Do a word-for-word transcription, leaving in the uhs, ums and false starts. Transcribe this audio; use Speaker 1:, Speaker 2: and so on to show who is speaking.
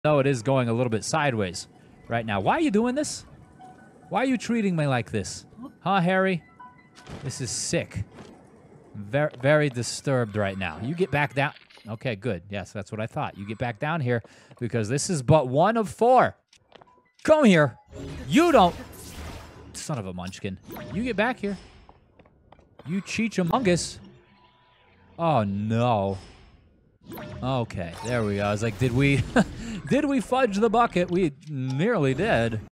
Speaker 1: No, it is going a little bit sideways right now. Why are you doing this? Why are you treating me like this? Huh, Harry? This is sick. Very, very disturbed right now. You get back down. Okay, good. Yes, that's what I thought. You get back down here because this is but one of four. Come here. You don't. Son of a munchkin. You get back here. You Cheech-a-mungus. Oh, no. Okay, there we go. I was like, did we, did we fudge the bucket? We nearly did.